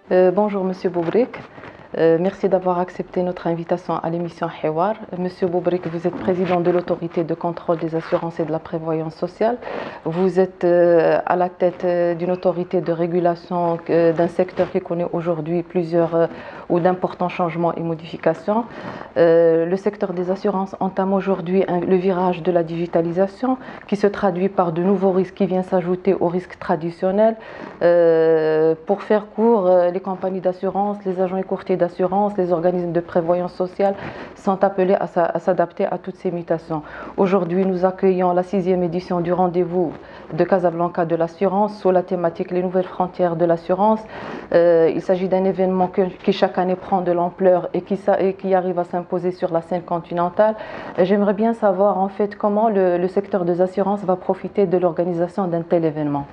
Bonjour Monsieur Boubrik. Merci d'avoir accepté notre invitation à l'émission Hiwar. Monsieur Boubrik, vous êtes président de l'autorité de contrôle des assurances et de la prévoyance sociale. Vous êtes à la tête d'une autorité de régulation d'un secteur qui connaît aujourd'hui plusieurs ou d'importants changements et modifications. Le secteur des assurances entame aujourd'hui le virage de la digitalisation qui se traduit par de nouveaux risques qui viennent s'ajouter aux risques traditionnels. Pour faire court, les compagnies d'assurance, les agents et courtiers d'assurance, les organismes de prévoyance sociale sont appelés à s'adapter à toutes ces mutations. Aujourd'hui, nous accueillons la 6e édition du rendez-vous de Casablanca de l'assurance sous la thématique Les nouvelles frontières de l'assurance. Il s'agit d'un événement qui chaque année prend de l'ampleur et qui arrive à s'imposer sur la scène continentale. J'aimerais bien savoir en fait comment le secteur des assurances va profiter de l'organisation d'un tel événement.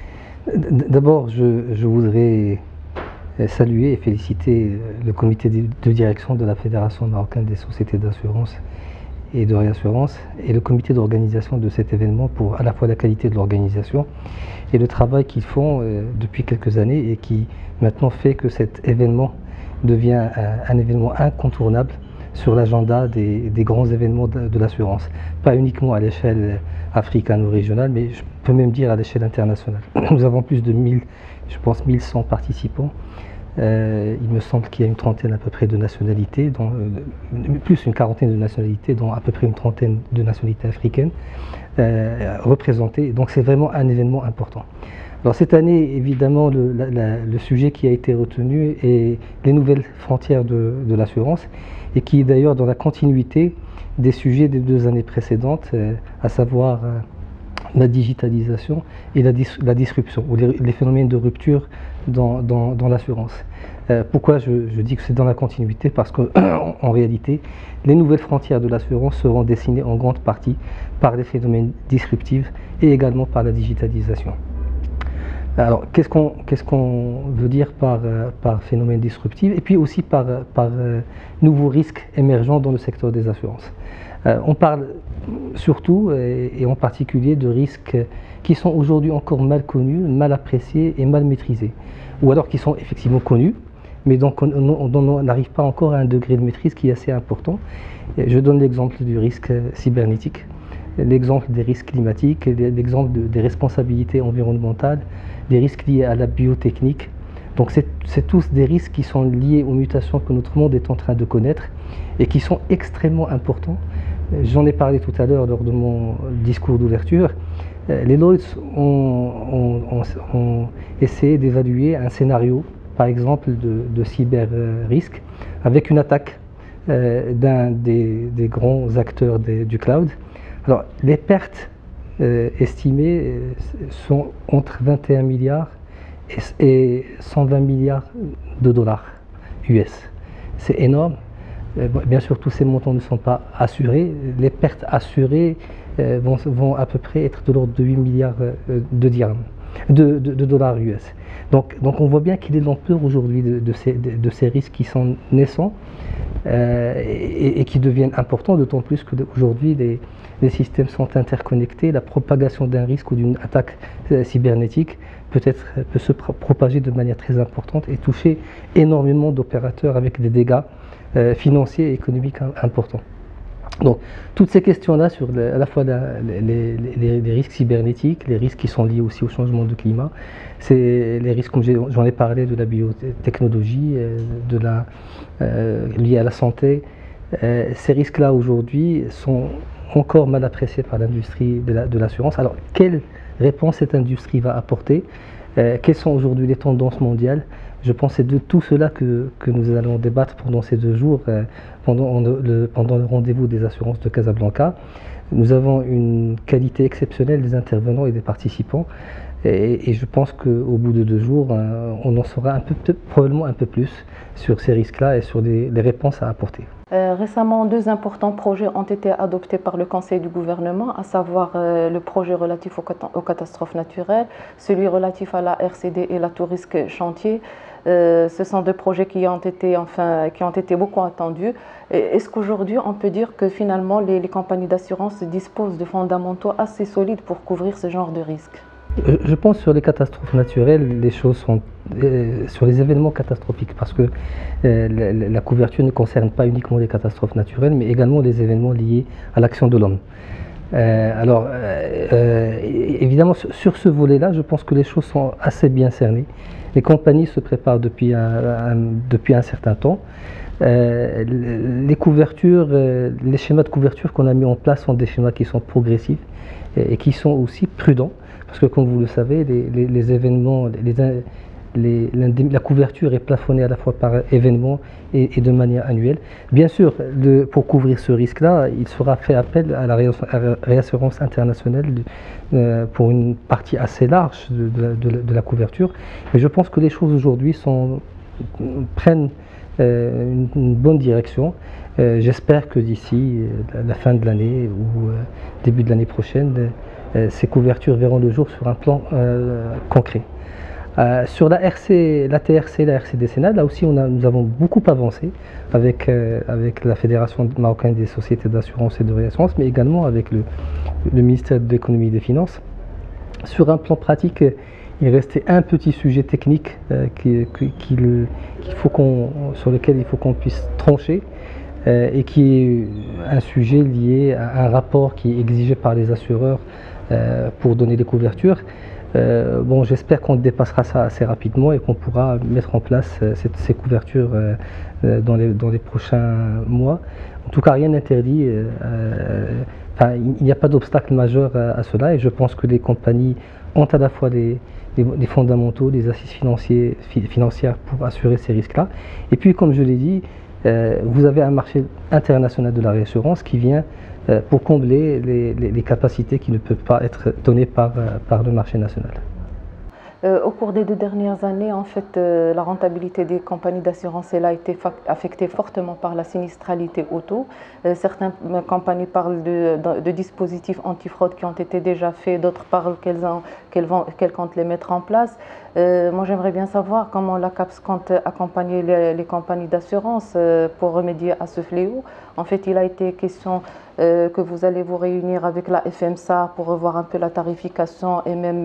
D'abord, je voudrais saluer et féliciter le comité de direction de la Fédération marocaine des sociétés d'assurance et de réassurance et le comité d'organisation de cet événement pour à la fois la qualité de l'organisation et le travail qu'ils font depuis quelques années et qui maintenant fait que cet événement devient un événement incontournable sur l'agenda des grands événements de l'assurance, pas uniquement à l'échelle africaine ou régionale, mais je peux même dire à l'échelle internationale. Nous avons plus de 1100 participants. Il me semble qu'il y a une trentaine à peu près de nationalités, plus une quarantaine de nationalités, dont à peu près une trentaine de nationalités africaines représentées. Donc c'est vraiment un événement important. Alors cette année, évidemment, le sujet qui a été retenu est les nouvelles frontières de l'assurance et qui est d'ailleurs dans la continuité des sujets des 2 années précédentes, à savoir la digitalisation et la disruption, ou les phénomènes de rupture dans l'assurance. Pourquoi je dis que c'est dans la continuité? Parce qu'en réalité, les nouvelles frontières de l'assurance seront dessinées en grande partie par les phénomènes disruptifs et également par la digitalisation. Alors, qu'est-ce qu'on veut dire par phénomène disruptif et puis aussi par nouveaux risques émergents dans le secteur des assurances. On parle surtout et en particulier de risques qui sont aujourd'hui encore mal connus, mal appréciés et mal maîtrisés, ou alors qui sont effectivement connus, mais donc on n'arrive pas encore à un degré de maîtrise qui est assez important. Je donne l'exemple du risque cybernétique, l'exemple des risques climatiques, l'exemple des responsabilités environnementales, des risques liés à la biotechnique. Donc c'est tous des risques qui sont liés aux mutations que notre monde est en train de connaître et qui sont extrêmement importants. J'en ai parlé tout à l'heure lors de mon discours d'ouverture. Les Lloyds ont essayé d'évaluer un scénario, par exemple de cyber-risque, avec une attaque d'un des grands acteurs du cloud. Alors, les pertes estimées sont entre 21 milliards et 120 milliards de dollars US. C'est énorme. Bien sûr, tous ces montants ne sont pas assurés. Les pertes assurées vont à peu près être de l'ordre de 8 milliards de dollars US. Donc on voit bien qu'il est l'ampleur aujourd'hui de ces risques qui sont naissants et qui deviennent importants, d'autant plus qu'aujourd'hui les systèmes sont interconnectés. La propagation d'un risque ou d'une attaque cybernétique peut se propager de manière très importante et toucher énormément d'opérateurs avec des dégâts financiers et économiques importants. Donc, toutes ces questions-là sur à la fois les risques cybernétiques, les risques qui sont liés aussi au changement de climat, c'est les risques, comme j'en ai parlé, de la biotechnologie, liés à la santé. Ces risques-là aujourd'hui sont encore mal appréciés par l'industrie de l'assurance. Alors, quelle réponse cette industrie va apporter? Quelles sont aujourd'hui les tendances mondiales? Je pense que c'est de tout cela que nous allons débattre pendant ces 2 jours, pendant le rendez-vous des assurances de Casablanca. Nous avons une qualité exceptionnelle des intervenants et des participants. Et je pense qu'au bout de 2 jours, on en saura probablement un peu plus sur ces risques-là et sur les réponses à apporter. Récemment, 2 importants projets ont été adoptés par le Conseil du gouvernement, à savoir le projet relatif aux catastrophes naturelles, celui relatif à la RCD et la tout risque chantier. Ce sont 2 projets qui ont été beaucoup attendus. Est-ce qu'aujourd'hui, on peut dire que finalement, les compagnies d'assurance disposent de fondamentaux assez solides pour couvrir ce genre de risques? Je pense sur les catastrophes naturelles, les choses sont sur les événements catastrophiques, parce que la couverture ne concerne pas uniquement les catastrophes naturelles, mais également les événements liés à l'action de l'homme. Évidemment, sur ce volet-là, je pense que les choses sont assez bien cernées. Les compagnies se préparent depuis un certain temps. Les couvertures, les schémas de couverture qu'on a mis en place sont des schémas qui sont progressifs et qui sont aussi prudents, parce que comme vous le savez, les événements, la couverture est plafonnée à la fois par événement et de manière annuelle. Bien sûr, pour couvrir ce risque-là, il sera fait appel à la réassurance internationale pour une partie assez large de la couverture. Mais je pense que les choses aujourd'hui prennent une bonne direction. J'espère que d'ici la fin de l'année ou début de l'année prochaine, ces couvertures verront le jour sur un plan concret. Sur la TRC, la RC décennale, là aussi nous avons beaucoup avancé avec la Fédération marocaine des sociétés d'assurance et de réassurance, mais également avec le ministère de l'économie et des finances. Sur un plan pratique, il restait un petit sujet technique sur lequel il faut qu'on puisse trancher, et qui est un sujet lié à un rapport qui est exigé par les assureurs pour donner des couvertures. J'espère qu'on dépassera ça assez rapidement et qu'on pourra mettre en place ces couvertures dans les prochains mois. En tout cas, rien n'interdit. Il n'y a pas d'obstacle majeur à cela, et je pense que les compagnies ont à la fois les fondamentaux, les assises financières pour assurer ces risques-là. Et puis, comme je l'ai dit, vous avez un marché international de la réassurance qui vient pour combler les capacités qui ne peuvent pas être données par le marché national. Au cours des 2 dernières années, en fait, la rentabilité des compagnies d'assurance a été affectée fortement par la sinistralité auto. Certaines compagnies parlent de dispositifs antifraude qui ont été déjà faits, d'autres parlent qu'elles comptent les mettre en place. Moi, j'aimerais bien savoir comment la CAPS compte accompagner les compagnies d'assurance pour remédier à ce fléau. En fait, il a été question que vous allez vous réunir avec la FMSA pour revoir un peu la tarification et même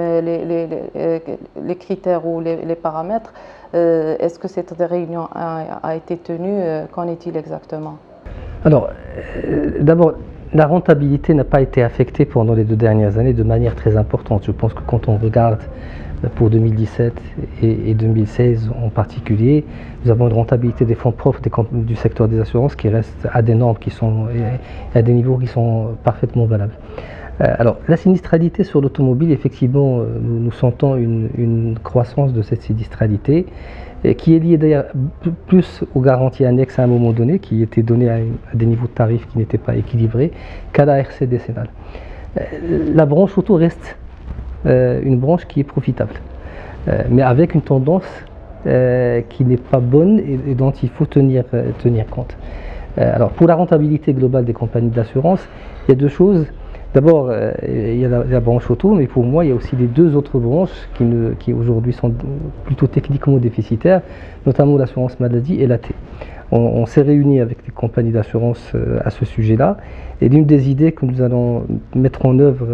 les critères ou les paramètres. Est-ce que cette réunion a été tenue? Qu'en est-il exactement? Alors, d'abord, la rentabilité n'a pas été affectée pendant les 2 dernières années de manière très importante. Je pense que quand on regarde pour 2017 et 2016 en particulier, nous avons une rentabilité des fonds propres du secteur des assurances qui reste à des normes à des niveaux qui sont parfaitement valables. Alors, la sinistralité sur l'automobile, effectivement, nous sentons une croissance de cette sinistralité qui est liée d'ailleurs plus aux garanties annexes à un moment donné, qui étaient données à des niveaux de tarifs qui n'étaient pas équilibrés, qu'à la RC décennale. La branche auto reste une branche qui est profitable, mais avec une tendance qui n'est pas bonne et dont il faut tenir compte. Alors, pour la rentabilité globale des compagnies d'assurance, il y a 2 choses. D'abord, il y a la branche auto, mais pour moi, il y a aussi les 2 autres branches qui aujourd'hui sont plutôt techniquement déficitaires, notamment l'assurance maladie et l'AT. On s'est réunis avec les compagnies d'assurance à ce sujet-là, et l'une des idées que nous allons mettre en œuvre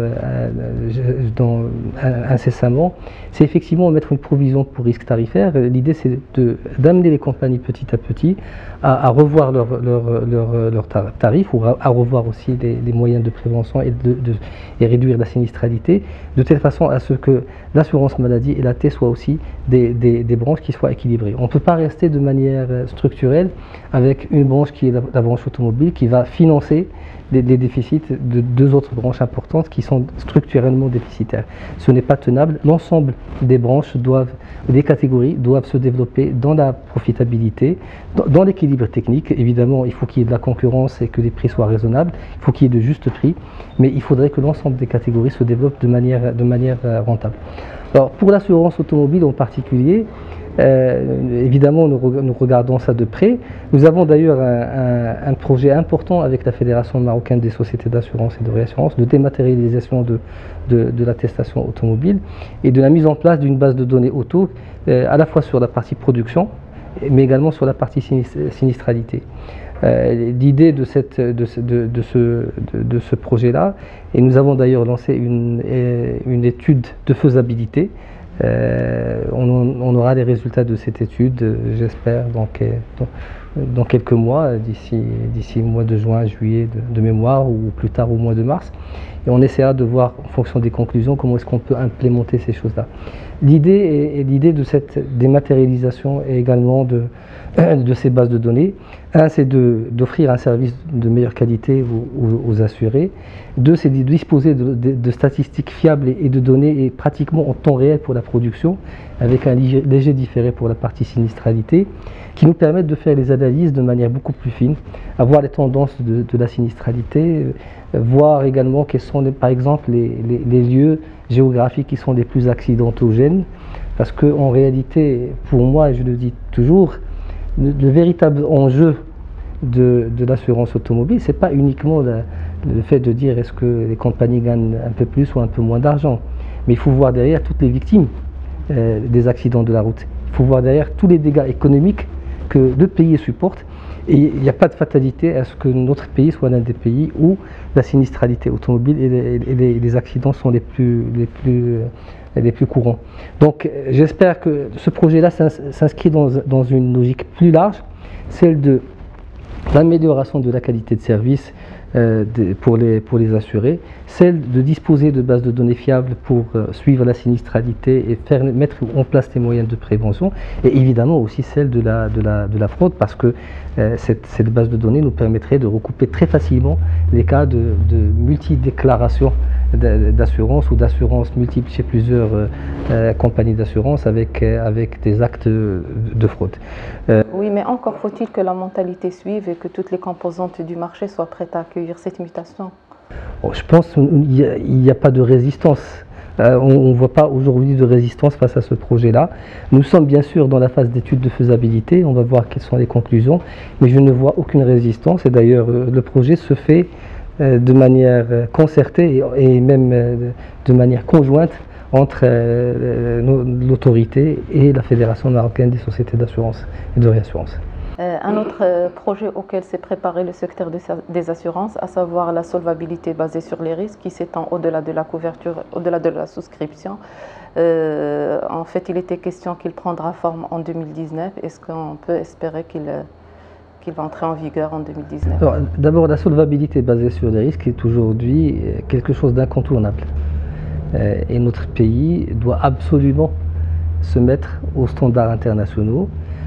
incessamment, c'est effectivement mettre une provision pour risque tarifaire. L'idée, c'est d'amener les compagnies petit à petit à revoir leurs tarifs, ou à revoir aussi les moyens de prévention et réduire la sinistralité, de telle façon à ce que l'assurance maladie et l'AT soient aussi des branches qui soient équilibrées. On ne peut pas rester de manière structurelle avec une branche qui est la branche automobile, qui va financer les déficits de 2 autres branches importantes qui sont structurellement déficitaires. Ce n'est pas tenable. L'ensemble des branches des catégories doivent se développer dans la profitabilité, dans l'équilibre technique. Évidemment, il faut qu'il y ait de la concurrence et que les prix soient raisonnables. Il faut qu'il y ait de justes prix, mais il faudrait que l'ensemble des catégories se développent de manière rentable. Alors, pour l'assurance automobile en particulier, évidemment, nous regardons ça de près. Nous avons d'ailleurs un projet important avec la Fédération marocaine des sociétés d'assurance et de réassurance de dématérialisation de l'attestation automobile et de la mise en place d'une base de données auto, à la fois sur la partie production, mais également sur la partie sinistralité. l'idée de ce projet-là, et nous avons d'ailleurs lancé une étude de faisabilité. On aura les résultats de cette étude, j'espère, dans quelques mois, d'ici le mois de juin, juillet de mémoire, ou plus tard au mois de mars. Et on essaiera de voir, en fonction des conclusions, comment est-ce qu'on peut implémenter ces choses-là. L'idée de cette dématérialisation et également de ces bases de données, c'est d'offrir un service de meilleure qualité aux assurés. Deux, c'est de disposer de statistiques fiables et de données pratiquement en temps réel pour la production, avec un léger différé pour la partie sinistralité, qui nous permettent de faire les analyses de manière beaucoup plus fine, voir les tendances de la sinistralité, voir également quels sont, par exemple, les lieux géographiques qui sont les plus accidentogènes, parce qu'en réalité, pour moi, et je le dis toujours, le véritable enjeu de l'assurance automobile, ce n'est pas uniquement le fait de dire est-ce que les compagnies gagnent un peu plus ou un peu moins d'argent, mais il faut voir derrière toutes les victimes des accidents de la route. Il faut voir derrière tous les dégâts économiques que le pays supporte. Et il n'y a pas de fatalité à ce que notre pays soit l'un des pays où la sinistralité automobile et les accidents sont les plus courants. Donc j'espère que ce projet-là s'inscrit dans une logique plus large, celle de l'amélioration de la qualité de service pour les assurés, celle de disposer de bases de données fiables pour suivre la sinistralité et mettre en place des moyens de prévention, et évidemment aussi celle de la fraude, parce que cette base de données nous permettrait de recouper très facilement les cas de multi-déclarations d'assurance ou d'assurance multiple chez plusieurs compagnies d'assurance avec des actes de fraude. Oui, mais encore faut-il que la mentalité suive et que toutes les composantes du marché soient prêtes à accueillir cette mutation. Je pense qu'il n'y a pas de résistance. On ne voit pas aujourd'hui de résistance face à ce projet-là. Nous sommes bien sûr dans la phase d'étude de faisabilité, on va voir quelles sont les conclusions, mais je ne vois aucune résistance, et d'ailleurs le projet se fait de manière concertée et même de manière conjointe entre l'autorité et la Fédération marocaine des sociétés d'assurance et de réassurance. Un autre projet auquel s'est préparé le secteur des assurances, à savoir la solvabilité basée sur les risques, qui s'étend au-delà de la couverture, au-delà de la souscription. En fait, il était question qu'il prendra forme en 2019. Est-ce qu'on peut espérer qu'il va entrer en vigueur en 2019? D'abord, la solvabilité basée sur les risques est aujourd'hui quelque chose d'incontournable. Et notre pays doit absolument se mettre aux standards internationaux.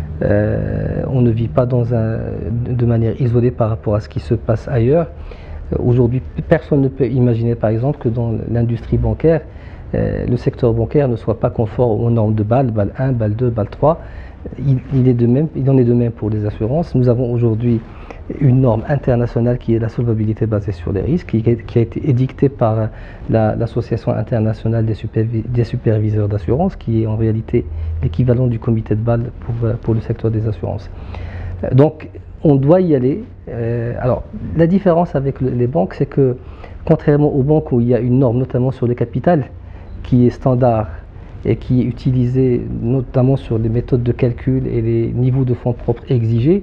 On ne vit pas de manière isolée par rapport à ce qui se passe ailleurs. Aujourd'hui, personne ne peut imaginer, par exemple, que dans l'industrie bancaire, le secteur bancaire ne soit pas conforme aux normes de Bâle, Bâle 1, Bâle 2, Bâle 3. Il en est de même pour les assurances. Nous avons aujourd'hui une norme internationale qui est la solvabilité basée sur les risques, qui a été édictée par l'Association internationale des superviseurs d'assurance, qui est en réalité l'équivalent du comité de Bâle pour le secteur des assurances. Donc on doit y aller. Alors la différence avec les banques, c'est que contrairement aux banques où il y a une norme notamment sur le capital qui est standard et qui est utilisée notamment sur les méthodes de calcul et les niveaux de fonds propres exigés,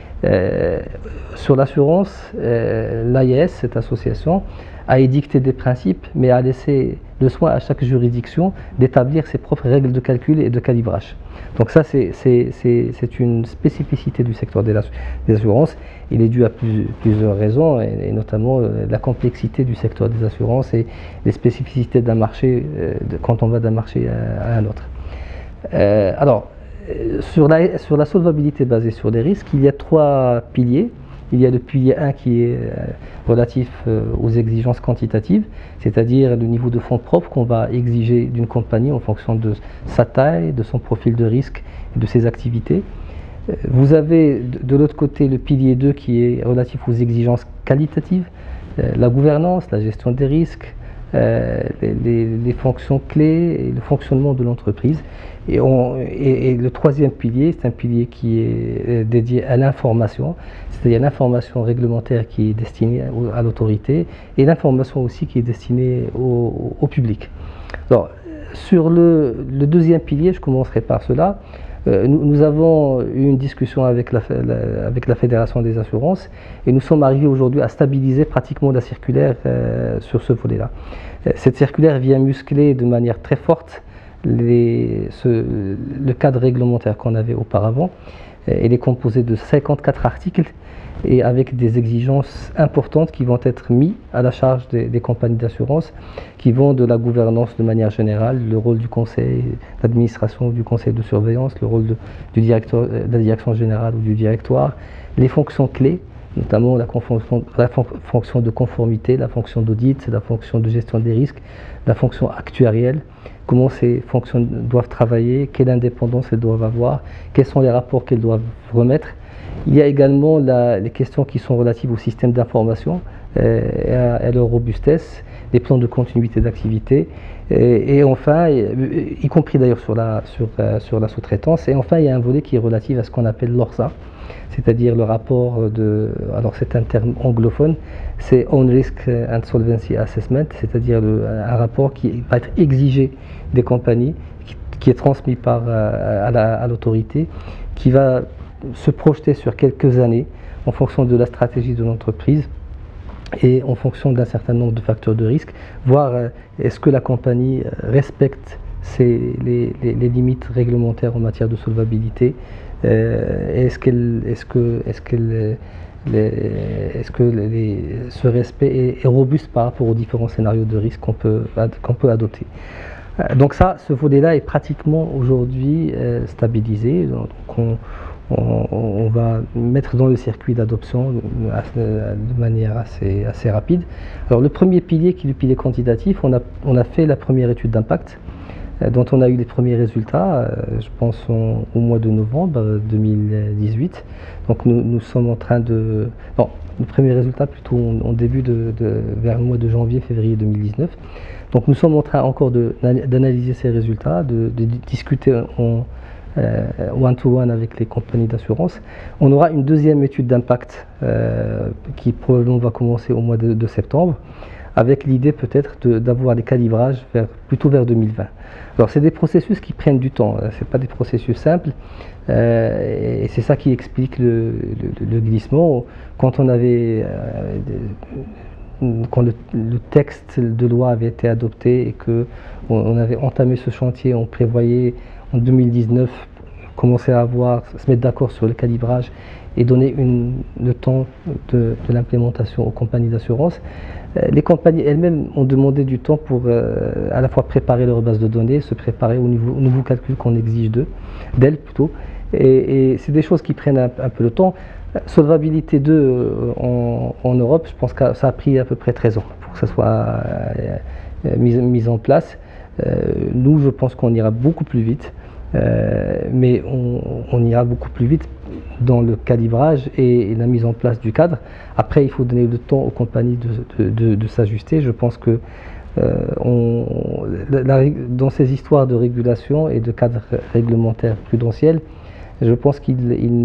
sur l'assurance, l'AIS, cette association, a édicté des principes, mais a laissé le soin à chaque juridiction d'établir ses propres règles de calcul et de calibrage. Donc ça, c'est une spécificité du secteur des assurances. Il est dû à plusieurs raisons, et notamment la complexité du secteur des assurances et les spécificités d'un marché quand on va d'un marché à un autre. Alors, sur la solvabilité basée sur les risques, il y a 3 piliers. Il y a le pilier 1 qui est relatif aux exigences quantitatives, c'est-à-dire le niveau de fonds propres qu'on va exiger d'une compagnie en fonction de sa taille, de son profil de risque et de ses activités. Vous avez de l'autre côté le pilier 2 qui est relatif aux exigences qualitatives, la gouvernance, la gestion des risques, les fonctions clés et le fonctionnement de l'entreprise. Et le 3e pilier, c'est un pilier qui est dédié à l'information, c'est-à-dire l'information réglementaire qui est destinée à l'autorité et l'information aussi qui est destinée au public. Alors, sur le 2e pilier, je commencerai par cela. Nous avons eu une discussion avec la Fédération des assurances et nous sommes arrivés aujourd'hui à stabiliser pratiquement la circulaire sur ce volet-là. Cette circulaire vient muscler de manière très forte le cadre réglementaire qu'on avait auparavant. Elle est composée de 54 articles et avec des exigences importantes qui vont être mises à la charge des compagnies d'assurance, qui vont de la gouvernance de manière générale, le rôle du conseil d'administration, du conseil de surveillance, le rôle du directeur, de la direction générale ou du directoire, les fonctions clés, notamment la fonction de conformité, la fonction d'audit, la fonction de gestion des risques, la fonction actuarielle, comment ces fonctions doivent travailler, quelle indépendance elles doivent avoir, quels sont les rapports qu'elles doivent remettre. Il y a également les questions qui sont relatives au système d'information et à leur robustesse, les plans de continuité d'activité, et enfin, y compris d'ailleurs sur la sous-traitance, et enfin il y a un volet qui est relatif à ce qu'on appelle l'ORSA, c'est-à-dire le rapport alors c'est un terme anglophone, c'est Own Risk and Solvency Assessment, c'est-à-dire un rapport qui va être exigé des compagnies, qui est transmis à l'autorité, qui va se projeter sur quelques années en fonction de la stratégie de l'entreprise et en fonction d'un certain nombre de facteurs de risque, voir est-ce que la compagnie respecte les limites réglementaires en matière de solvabilité, est-ce que ce respect est robuste par rapport aux différents scénarios de risque qu'on peut adopter. Donc ce volet-là est pratiquement aujourd'hui stabilisé. Donc on va mettre dans le circuit d'adoption de manière assez rapide. Alors le premier pilier, qui est le pilier quantitatif, on a fait la première étude d'impact dont on a eu les premiers résultats, je pense au mois de novembre 2018. Donc nous sommes en train de... Non, le premier résultat plutôt en début vers le mois de janvier-février 2019. Donc nous sommes en train encore d'analyser ces résultats, de discuter en one-to-one avec les compagnies d'assurance. On aura une deuxième étude d'impact qui probablement va commencer au mois de septembre, avec l'idée peut-être d'avoir des calibrages plutôt vers 2020. Alors c'est des processus qui prennent du temps, ce n'est pas des processus simples, et c'est ça qui explique le glissement. Quand le texte de loi avait été adopté et qu'on avait entamé ce chantier, on prévoyait en 2019 commencer à se mettre d'accord sur le calibrage et donner le temps de l'implémentation aux compagnies d'assurance. Les compagnies elles-mêmes ont demandé du temps pour à la fois préparer leur base de données, se préparer au nouveau calcul qu'on exige d'elles plutôt. Et c'est des choses qui prennent un peu de temps. Solvabilité 2 en Europe, je pense que ça a pris à peu près 13 ans pour que ça soit mis en place. Nous, je pense qu'on ira beaucoup plus vite, mais on ira beaucoup plus vite dans le calibrage et la mise en place du cadre. Après, il faut donner le temps aux compagnies de s'ajuster. Je pense que dans ces histoires de régulation et de cadre réglementaire prudentiel, je pense qu'il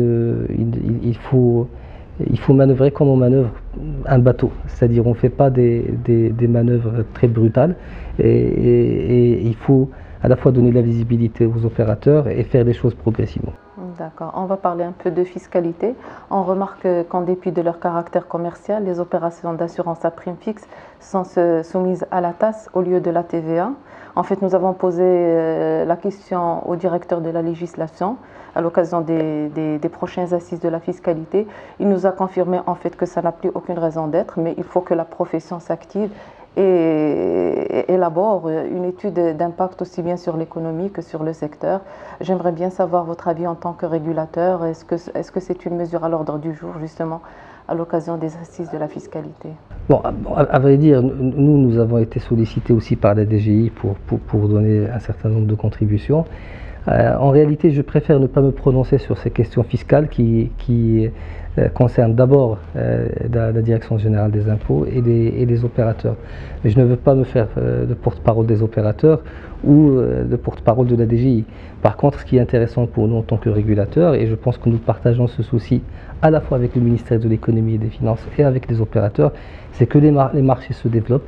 faut manœuvrer comme on manœuvre un bateau, c'est-à-dire on ne fait pas des manœuvres très brutales et il faut à la fois donner de la visibilité aux opérateurs et faire les choses progressivement. D'accord. On va parler un peu de fiscalité. On remarque qu'en dépit de leur caractère commercial, les opérations d'assurance à prime fixe sont soumises à la taxe au lieu de la TVA. En fait, nous avons posé la question au directeur de la législation à l'occasion des prochaines assises de la fiscalité. Il nous a confirmé en fait que ça n'a plus aucune raison d'être, mais il faut que la profession s'active et élabore une étude d'impact aussi bien sur l'économie que sur le secteur. J'aimerais bien savoir votre avis en tant que régulateur. Est-ce que c'est une mesure à l'ordre du jour justement à l'occasion des assises de la fiscalité? Bon, à vrai dire, nous avons été sollicités aussi par la DGI pour donner un certain nombre de contributions. En réalité, je préfère ne pas me prononcer sur ces questions fiscales qui concernent d'abord la Direction générale des impôts et les opérateurs. Mais je ne veux pas me faire de porte-parole des opérateurs ou de porte-parole de la DGI. Par contre, ce qui est intéressant pour nous en tant que régulateurs, et je pense que nous partageons ce souci à la fois avec le ministère de l'économie et des finances et avec les opérateurs, c'est que les marchés se développent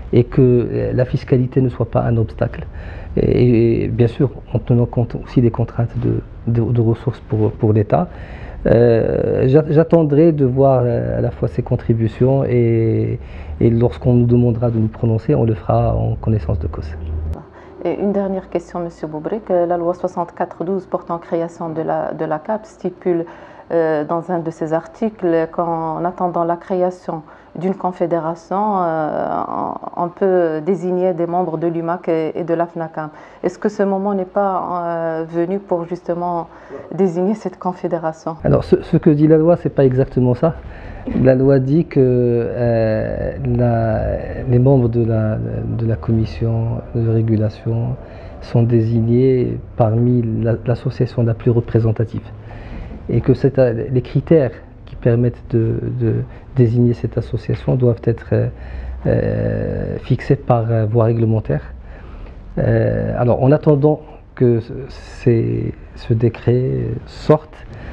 et que la fiscalité ne soit pas un obstacle. Et bien sûr, en tenant compte aussi des contraintes de ressources pour l'État. J'attendrai de voir à la fois ces contributions et lorsqu'on nous demandera de nous prononcer, on le fera en connaissance de cause. Et une dernière question, M. Boubrick. La loi 64/12 portant création de la CAP stipule dans un de ses articles qu'en attendant la création d'une confédération, on peut désigner des membres de l'UMAC et de la FNACAM. Est-ce que ce moment n'est pas venu pour justement désigner cette confédération? Alors, ce que dit la loi, ce n'est pas exactement ça. La loi dit que les membres de la commission de régulation sont désignés parmi l'association la plus représentative. Et que les critères qui permettent de désigner cette association doivent être fixés par voie réglementaire. Alors, en attendant que ce décret sorte,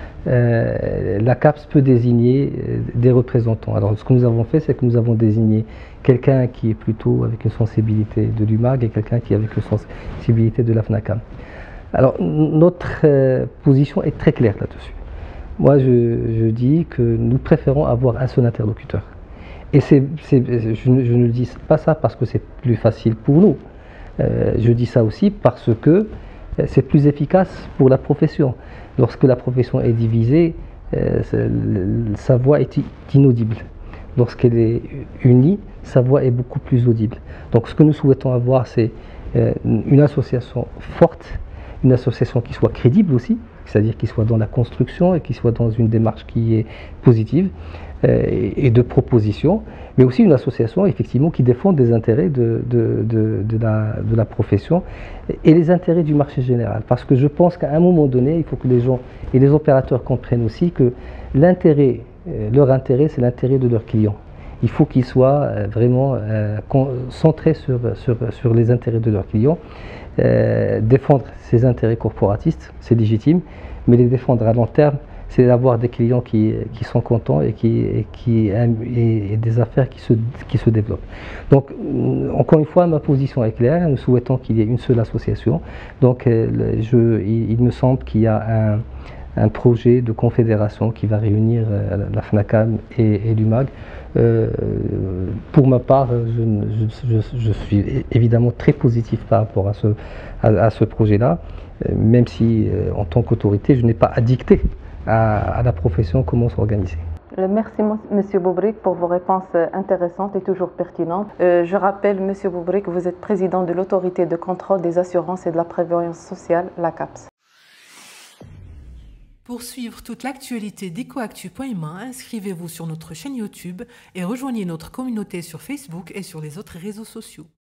la CAPS peut désigner des représentants. Alors, ce que nous avons fait, c'est que nous avons désigné quelqu'un qui est plutôt avec une sensibilité de l'UMAG et quelqu'un qui est avec une sensibilité de la FNACAM. Alors, notre position est très claire là-dessus. Moi, je dis que nous préférons avoir un seul interlocuteur. Et je ne dis pas ça parce que c'est plus facile pour nous. Je dis ça aussi parce que c'est plus efficace pour la profession. Lorsque la profession est divisée, sa voix est inaudible. Lorsqu'elle est unie, sa voix est beaucoup plus audible. Donc ce que nous souhaitons avoir, c'est une association forte, une association qui soit crédible aussi, c'est-à-dire qui soit dans la construction et qui soit dans une démarche qui est positive et de proposition, mais aussi une association effectivement qui défend des intérêts de la profession et les intérêts du marché général. Parce que je pense qu'à un moment donné, il faut que les gens et les opérateurs comprennent aussi que leur intérêt, c'est l'intérêt de leurs clients. Il faut qu'ils soient vraiment centrés sur les intérêts de leurs clients. Défendre ses intérêts corporatistes, c'est légitime, mais les défendre à long terme, c'est d'avoir des clients qui sont contents et des affaires qui se développent. Donc, encore une fois, ma position est claire. Nous souhaitons qu'il y ait une seule association. Donc, il me semble qu'il y a un projet de confédération qui va réunir la FNACAM et l'UMAG. Pour ma part, je suis évidemment très positif par rapport à ce projet-là, même si, en tant qu'autorité, je n'ai pas à dicter à la profession comment s'organiser. Merci M. Boubrick pour vos réponses intéressantes et toujours pertinentes. Je rappelle M. Boubrick que vous êtes président de l'autorité de contrôle des assurances et de la prévoyance sociale, la CAPS. Pour suivre toute l'actualité d'EcoActu.ma, inscrivez-vous sur notre chaîne YouTube et rejoignez notre communauté sur Facebook et sur les autres réseaux sociaux.